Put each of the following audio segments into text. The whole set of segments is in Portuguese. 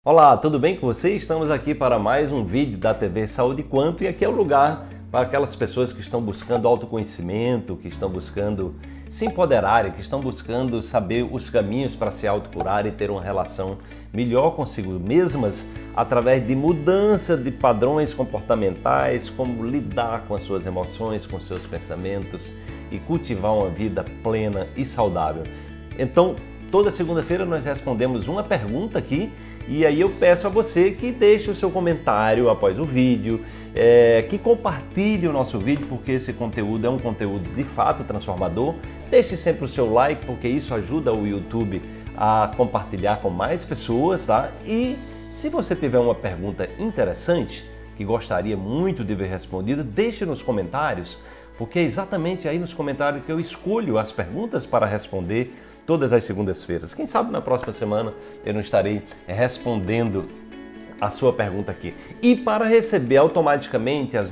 Olá, tudo bem com você? Estamos aqui para mais um vídeo da TV Saúde Quanto e aqui é o lugar para aquelas pessoas que estão buscando autoconhecimento, que estão buscando se empoderarem, que estão buscando saber os caminhos para se autocurar e ter uma relação melhor consigo mesmas através de mudança de padrões comportamentais, como lidar com as suas emoções, com seus pensamentos e cultivar uma vida plena e saudável. Então, toda segunda-feira nós respondemos uma pergunta aqui e aí eu peço a você que deixe o seu comentário após o vídeo, que compartilhe o nosso vídeo, porque esse conteúdo é um conteúdo de fato transformador. Deixe sempre o seu like, porque isso ajuda o YouTube a compartilhar com mais pessoas, tá? E se você tiver uma pergunta interessante, que gostaria muito de ver respondida, deixe nos comentários, porque é exatamente aí nos comentários que eu escolho as perguntas para responder todas as segundas-feiras. Quem sabe na próxima semana eu não estarei respondendo a sua pergunta aqui. E para receber automaticamente os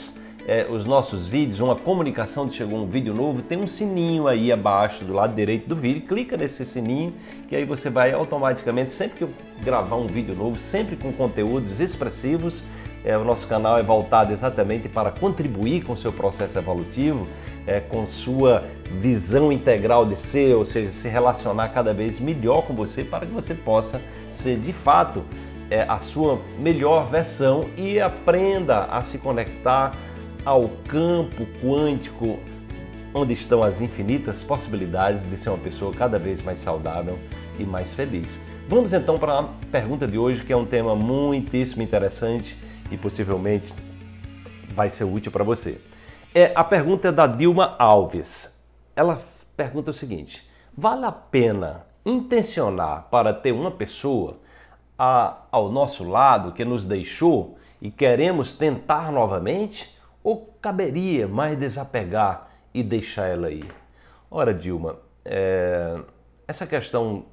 nossos vídeos, uma comunicação de chegou um vídeo novo, tem um sininho aí abaixo do lado direito do vídeo. Clica nesse sininho que aí você vai automaticamente, sempre que eu gravar um vídeo novo, sempre com conteúdos expressivos. O nosso canal é voltado exatamente para contribuir com o seu processo evolutivo, com sua visão integral de ser, ou seja, se relacionar cada vez melhor com você para que você possa ser de fato a sua melhor versão e aprenda a se conectar ao campo quântico onde estão as infinitas possibilidades de ser uma pessoa cada vez mais saudável e mais feliz. Vamos então para a pergunta de hoje, que é um tema muitíssimo interessante e possivelmente vai ser útil para você. A pergunta é da Dilma Alves. Ela pergunta o seguinte: vale a pena intencionar para ter uma pessoa ao nosso lado que nos deixou e queremos tentar novamente? Ou caberia mais desapegar e deixar ela ir? Ora, Dilma, essa questão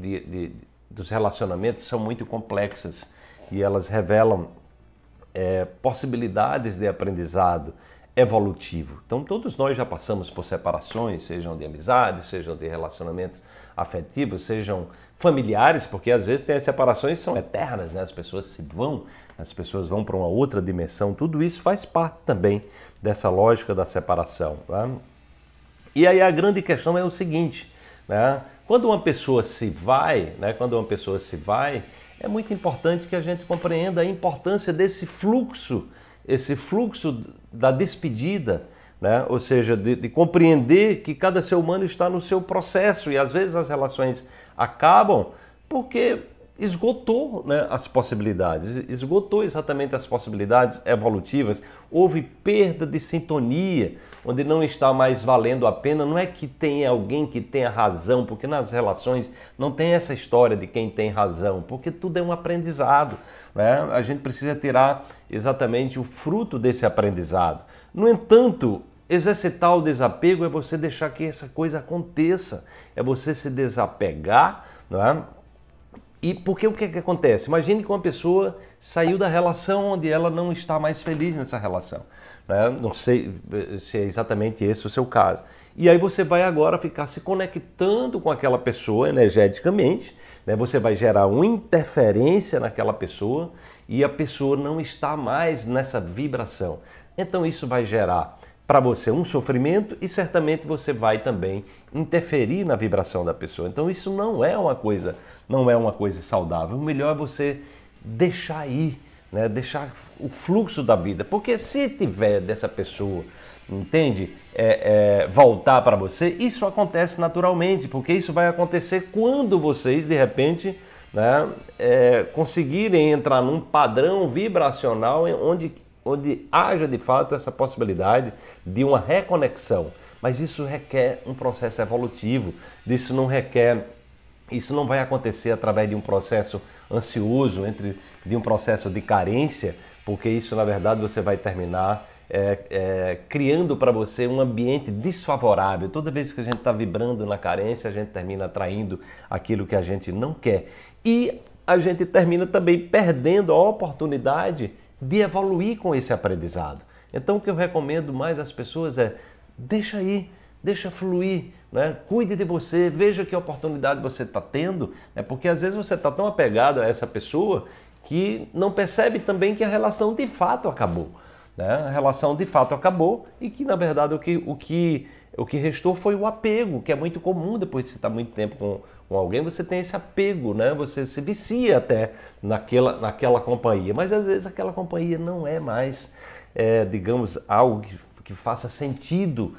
dos relacionamentos são muito complexas e elas revelam possibilidades de aprendizado evolutivo. Então todos nós já passamos por separações, sejam de amizade, sejam de relacionamentos afetivos, sejam familiares, porque às vezes tem as separações que são eternas, né? As pessoas vão para uma outra dimensão. Tudo isso faz parte também dessa lógica da separação, tá? E aí a grande questão é o seguinte, né? Quando uma pessoa se vai, é muito importante que a gente compreenda a importância desse fluxo, esse fluxo da despedida, né? Ou seja, de compreender que cada ser humano está no seu processo e às vezes as relações acabam porque esgotou, né, as possibilidades, esgotou exatamente as possibilidades evolutivas, houve perda de sintonia, onde não está mais valendo a pena. Não é que tenha alguém que tenha razão, porque nas relações não tem essa história de quem tem razão, porque tudo é um aprendizado, né? A gente precisa tirar exatamente o fruto desse aprendizado. No entanto, exercitar o desapego é você deixar que essa coisa aconteça, é você se desapegar, não é? E porque o que acontece? Imagine que uma pessoa saiu da relação onde ela não está mais feliz nessa relação, né? Não sei se é exatamente esse o seu caso. E aí você vai agora ficar se conectando com aquela pessoa energeticamente, né? Você vai gerar uma interferência naquela pessoa e a pessoa não está mais nessa vibração. Então isso vai gerar para você um sofrimento e certamente você vai também interferir na vibração da pessoa. Então isso não é uma coisa saudável. O melhor é você deixar ir, né? Deixar o fluxo da vida. Porque se tiver dessa pessoa, entende? Voltar para você, isso acontece naturalmente, porque isso vai acontecer quando vocês, de repente, né, conseguirem entrar num padrão vibracional onde haja de fato essa possibilidade de uma reconexão. Mas isso requer um processo evolutivo, isso não vai acontecer através de um processo ansioso, de um processo de carência, porque isso na verdade você vai terminar criando para você um ambiente desfavorável. Toda vez que a gente está vibrando na carência, a gente termina atraindo aquilo que a gente não quer. E a gente termina também perdendo a oportunidade de evoluir com esse aprendizado. Então o que eu recomendo mais às pessoas é deixa ir, deixa fluir, né? Cuide de você, veja que oportunidade você está tendo, né? Porque às vezes você está tão apegado a essa pessoa que não percebe também que a relação de fato acabou, né? A relação de fato acabou e que, na verdade, o que restou foi o apego, que é muito comum depois de você estar muito tempo com alguém, você tem esse apego, né? Você se vicia até naquela companhia, mas às vezes aquela companhia não é mais, digamos, algo que faça sentido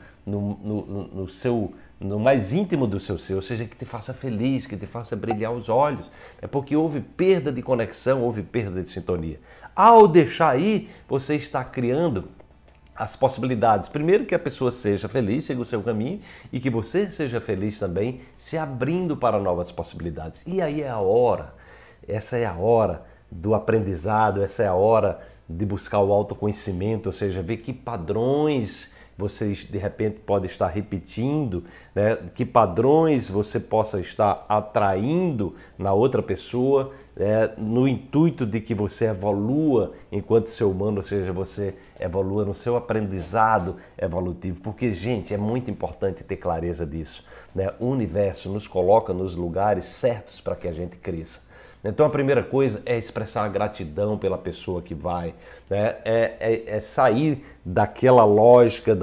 no mais íntimo do seu ser, ou seja, que te faça feliz, que te faça brilhar os olhos. É porque houve perda de conexão, houve perda de sintonia. Ao deixar ir, você está criando as possibilidades. Primeiro, que a pessoa seja feliz, siga o seu caminho, e que você seja feliz também, se abrindo para novas possibilidades. E aí é a hora, essa é a hora do aprendizado, essa é a hora de buscar o autoconhecimento, ou seja, ver que padrões você de repente pode estar repetindo, né? Que padrões você possa estar atraindo na outra pessoa, no intuito de que você evolua enquanto ser humano, ou seja, você evolua no seu aprendizado evolutivo. Porque, gente, é muito importante ter clareza disso, né? O universo nos coloca nos lugares certos para que a gente cresça. Então a primeira coisa é expressar a gratidão pela pessoa que vai, né? É sair daquela lógica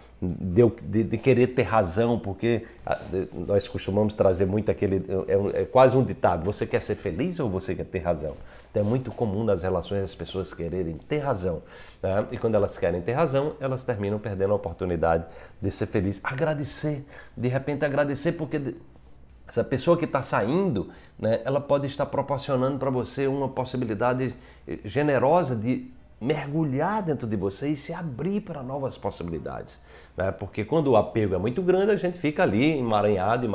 de querer ter razão, porque nós costumamos trazer muito aquele, é quase um ditado, você quer ser feliz ou você quer ter razão? Então é muito comum nas relações as pessoas quererem ter razão, né? E quando elas querem ter razão, elas terminam perdendo a oportunidade de ser feliz. Agradecer, de repente agradecer porque essa pessoa que está saindo, né, ela pode estar proporcionando para você uma possibilidade generosa de mergulhar dentro de você e se abrir para novas possibilidades, né? Porque quando o apego é muito grande, a gente fica ali emaranhado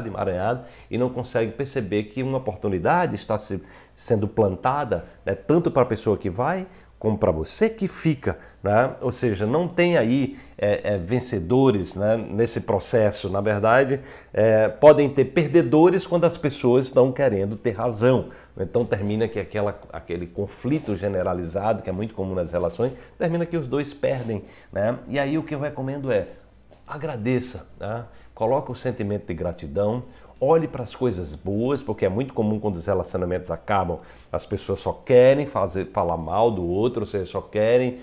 e não consegue perceber que uma oportunidade está sendo plantada, né, tanto para a pessoa que vai, como para você que fica, né? Ou seja, não tem aí vencedores, né, nesse processo. Na verdade, podem ter perdedores quando as pessoas estão querendo ter razão. Então termina que aquele conflito generalizado, que é muito comum nas relações, termina que os dois perdem, né? E aí o que eu recomendo é agradeça, né? Coloca o sentimento de gratidão. Olhe para as coisas boas, porque é muito comum quando os relacionamentos acabam, as pessoas só querem falar mal do outro, ou seja, só querem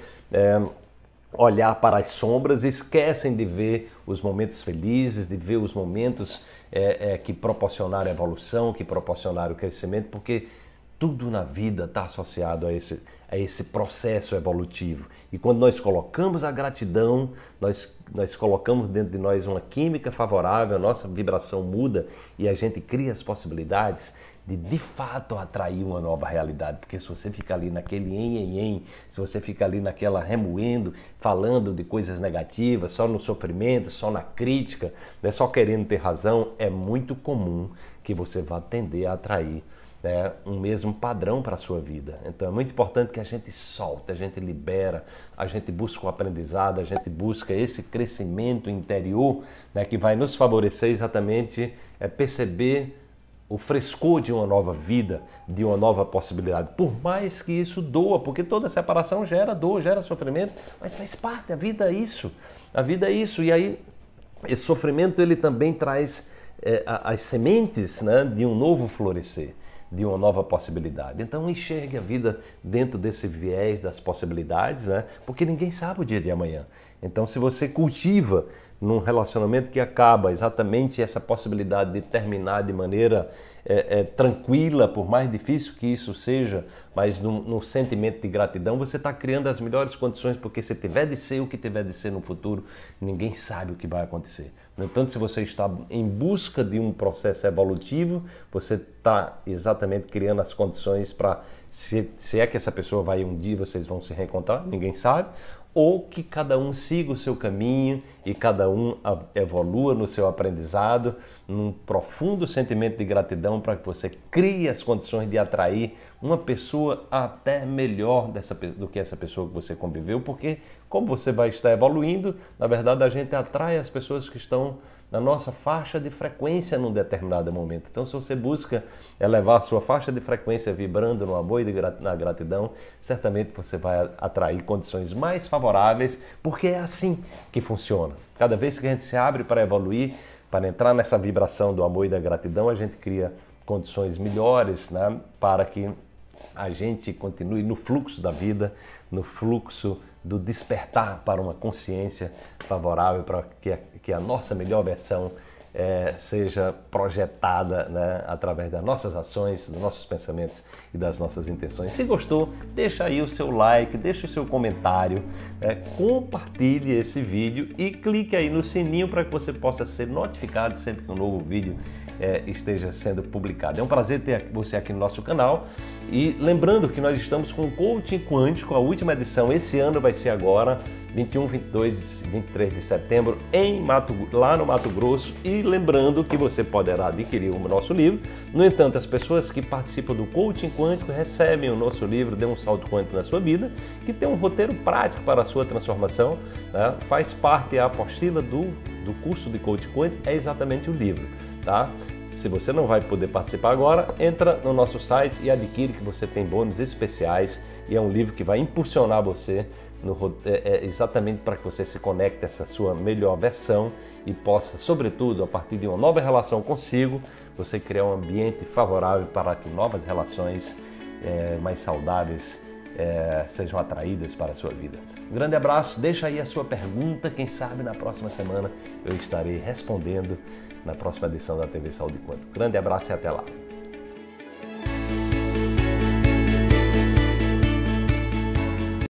olhar para as sombras e esquecem de ver os momentos felizes, de ver os momentos que proporcionaram a evolução, que proporcionaram o crescimento, porque tudo na vida está associado a esse processo evolutivo. E quando nós colocamos a gratidão, nós colocamos dentro de nós uma química favorável, a nossa vibração muda e a gente cria as possibilidades de fato atrair uma nova realidade. Porque se você fica ali naquele se você fica ali naquela remoendo, falando de coisas negativas, só no sofrimento, só na crítica, né, só querendo ter razão, é muito comum que você vá tender a atrair um mesmo padrão para a sua vida. Então é muito importante que a gente solte, a gente libera, a gente busca o aprendizado, a gente busca esse crescimento interior, né, que vai nos favorecer exatamente perceber o frescor de uma nova vida, de uma nova possibilidade. Por mais que isso doa, porque toda separação gera dor, gera sofrimento, mas faz parte, a vida é isso. A vida é isso. E aí esse sofrimento ele também traz as sementes, né, de um novo florescer, de uma nova possibilidade. Então enxergue a vida dentro desse viés das possibilidades, né? Porque ninguém sabe o dia de amanhã. Então se você cultiva num relacionamento que acaba exatamente essa possibilidade de terminar de maneira tranquila, por mais difícil que isso seja, mas no sentimento de gratidão, você está criando as melhores condições, porque se tiver de ser o que tiver de ser no futuro, ninguém sabe o que vai acontecer. No entanto, se você está em busca de um processo evolutivo, você está exatamente criando as condições para, se é que essa pessoa vai um dia, vocês vão se reencontrar, ninguém sabe, ou que cada um siga o seu caminho e cada um evolua no seu aprendizado, num profundo sentimento de gratidão para que você crie as condições de atrair uma pessoa até melhor do que essa pessoa que você conviveu, porque como você vai estar evoluindo, na verdade a gente atrai as pessoas que estão na nossa faixa de frequência num determinado momento. Então, se você busca elevar a sua faixa de frequência vibrando no amor e na gratidão, certamente você vai atrair condições mais favoráveis, porque é assim que funciona. Cada vez que a gente se abre para evoluir, para entrar nessa vibração do amor e da gratidão, a gente cria condições melhores, né, para que a gente continue no fluxo da vida, no fluxo do despertar para uma consciência favorável, para que a nossa melhor versão seja projetada, né, através das nossas ações, dos nossos pensamentos e das nossas intenções. Se gostou, deixa aí o seu like, deixa o seu comentário, compartilhe esse vídeo e clique aí no sininho para que você possa ser notificado sempre que um novo vídeo esteja sendo publicado. É um prazer ter você aqui no nosso canal e lembrando que nós estamos com o Coaching Quântico, a última edição esse ano vai ser agora, 21, 22, 23 de setembro, lá no Mato Grosso, e lembrando que você poderá adquirir o nosso livro. No entanto, as pessoas que participam do Coaching Quântico recebem o nosso livro Dê um Salto Quântico na Sua Vida, que tem um roteiro prático para a sua transformação, né? Faz parte, a apostila do curso de Coaching Quântico é exatamente o livro, tá? Se você não vai poder participar agora, entra no nosso site e adquire, que você tem bônus especiais e é um livro que vai impulsionar você exatamente para que você se conecte a essa sua melhor versão e possa, sobretudo, a partir de uma nova relação consigo, você criar um ambiente favorável para que novas relações mais saudáveis sejam atraídas para a sua vida. Um grande abraço, deixa aí a sua pergunta, quem sabe na próxima semana eu estarei respondendo na próxima edição da TV Saúde Quântica. Grande abraço e até lá!